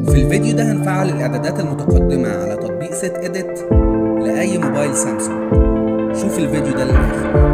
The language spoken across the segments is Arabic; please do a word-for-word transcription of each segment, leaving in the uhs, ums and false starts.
في الفيديو ده هنفعل الإعدادات المتقدمة على تطبيق سيت إيديت لأي موبايل سامسونج. شوف الفيديو ده للآخر.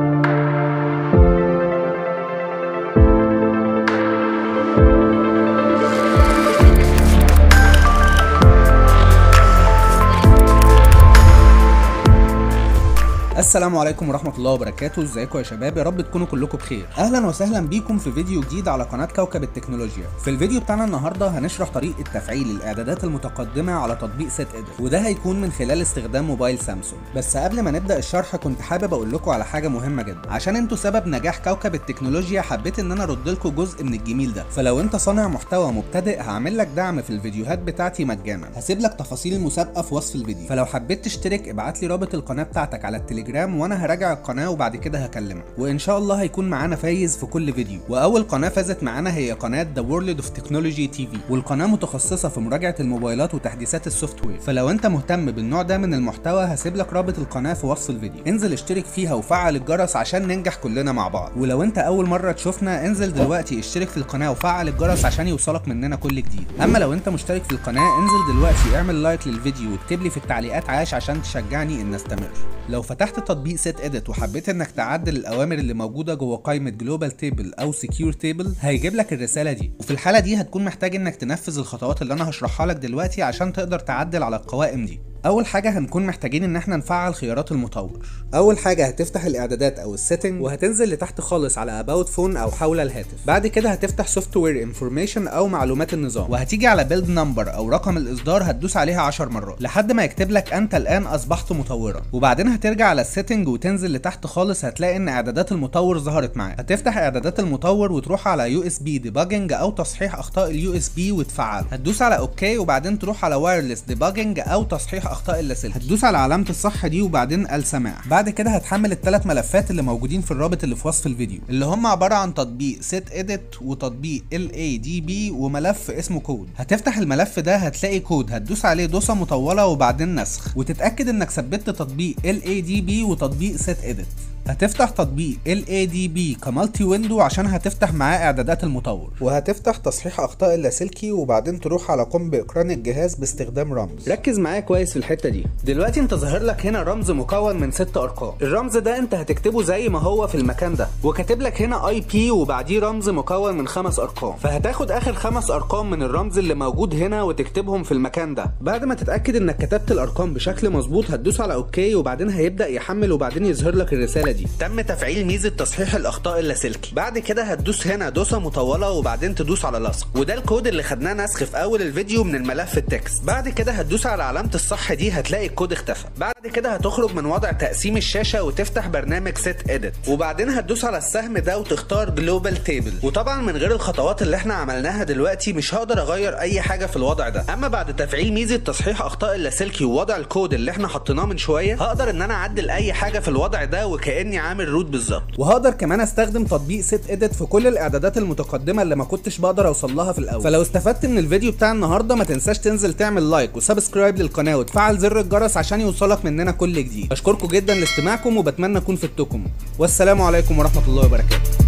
السلام عليكم ورحمة الله وبركاته، ازيكم يا شباب؟ يا رب تكونوا كلكم بخير. اهلا وسهلا بيكم في فيديو جديد على قناة كوكب التكنولوجيا. في الفيديو بتاعنا النهارده هنشرح طريقة تفعيل الاعدادات المتقدمة على تطبيق سيت إيديت، وده هيكون من خلال استخدام موبايل سامسونج. بس قبل ما نبدأ الشرح كنت حابب اقول لكم على حاجة مهمة جدا، عشان انتوا سبب نجاح كوكب التكنولوجيا حبيت ان انا ارد لكم جزء من الجميل ده. فلو انت صانع محتوى مبتدئ هعمل لك دعم في الفيديوهات بتاعتي مجانا. هسيب لك تفاصيل المسابقة في وصف الفيديو، فلو حبيت تشترك ابعت لي رابط القناة بتاعتك على التليجرام وانا هراجع القناه وبعد كده هكلمك، وان شاء الله هيكون معانا فايز في كل فيديو. واول قناه فازت معانا هي قناه ذا وورلد اوف تكنولوجي تي في، والقناه متخصصه في مراجعه الموبايلات وتحديثات السوفت وير. فلو انت مهتم بالنوع ده من المحتوى هسيب لك رابط القناه في وصف الفيديو، انزل اشترك فيها وفعل الجرس عشان ننجح كلنا مع بعض. ولو انت اول مره تشوفنا انزل دلوقتي اشترك في القناه وفعل الجرس عشان يوصلك مننا كل جديد. اما لو انت مشترك في القناه انزل دلوقتي اعمل لايك للفيديو واكتب لي في التعليقات عاش عشان تشجعني ان استمر. لو فتحت تطبيق سيت إيديت وحبيت انك تعدل الاوامر اللي موجوده جوه قائمه جلوبال تيبل او سكيور تيبل هيجيب لك الرساله دي، وفي الحاله دي هتكون محتاج انك تنفذ الخطوات اللي انا هشرحها لك دلوقتي عشان تقدر تعدل على القوائم دي. اول حاجه هنكون محتاجين ان احنا نفعل خيارات المطور. اول حاجه هتفتح الاعدادات او السيتنج وهتنزل لتحت خالص على اباوت فون او حول الهاتف. بعد كده هتفتح سوفت وير انفورميشن او معلومات النظام، وهتيجي على بيلد نمبر او رقم الاصدار هتدوس عليها عشر مرات لحد ما يكتب لك انت الان اصبحت مطورا. وبعدين هترجع على السيتنج وتنزل لتحت خالص هتلاقي ان اعدادات المطور ظهرت معاك. هتفتح اعدادات المطور وتروح على يو اس بي ديباجنج او تصحيح اخطاء اليو اس بي وتفعله. هتدوس على اوكي وبعدين تروح على وايرلس ديباجنج او تصحيح اخطاء اللاسلكي. هتدوس على علامه الصح دي وبعدين السماح. بعد كده هتحمل الثلاث ملفات اللي موجودين في الرابط اللي في وصف الفيديو، اللي هم عباره عن تطبيق سيت إيديت وتطبيق ال إيه دي بي وملف اسمه كود. هتفتح الملف ده هتلاقي كود هتدوس عليه دوسه مطوله وبعدين نسخ، وتتاكد انك ثبتت تطبيق ال إيه دي بي وتطبيق سيت إيديت. هتفتح تطبيق ال إيه دي بي كمالتي ويندو عشان هتفتح معاه اعدادات المطور، وهتفتح تصحيح اخطاء اللاسلكي وبعدين تروح على قم باقران الجهاز باستخدام رمز. ركز معايا كويس في الحته دي. دلوقتي انت ظاهر لك هنا رمز مكون من ست ارقام. الرمز ده انت هتكتبه زي ما هو في المكان ده، وكاتب لك هنا اي بي وبعديه رمز مكون من خمس ارقام. فهتاخد اخر خمس ارقام من الرمز اللي موجود هنا وتكتبهم في المكان ده. بعد ما تتاكد انك كتبت الارقام بشكل مظبوط هتدوس على اوكي وبعدين هيبدا يحمل وبعدين يظهر لك الرساله دي: تم تفعيل ميزه تصحيح الاخطاء اللاسلكي. بعد كده هتدوس هنا دوسه مطوله وبعدين تدوس على لصق، وده الكود اللي خدناه نسخ في اول الفيديو من الملف التكست. بعد كده هتدوس على علامه الصح دي هتلاقي الكود اختفى. بعد كده هتخرج من وضع تقسيم الشاشه وتفتح برنامج سيت إيديت، وبعدين هتدوس على السهم ده وتختار جلوبال تيبل. وطبعا من غير الخطوات اللي احنا عملناها دلوقتي مش هقدر اغير اي حاجه في الوضع ده. اما بعد تفعيل ميزه تصحيح اخطاء اللاسلكي ووضع الكود اللي احنا حطيناه من شويه هقدر ان انا اعدل اي حاجه في الوضع ده وكاني عامل روت بالظبط. وهقدر كمان استخدم تطبيق سيت إيديت في كل الاعدادات المتقدمه اللي ما كنتش بقدر اوصل لها في الاول. فلو استفدت من الفيديو بتاع النهارده ما تنساش تنزل تعمل لايك وسبسكرايب للقناه وتفعل زر الجرس عشان يوصلك مننا كل جديد. بشكركم جدا لاستماعكم وبتمنى اكون فدتكم، والسلام عليكم ورحمه الله وبركاته.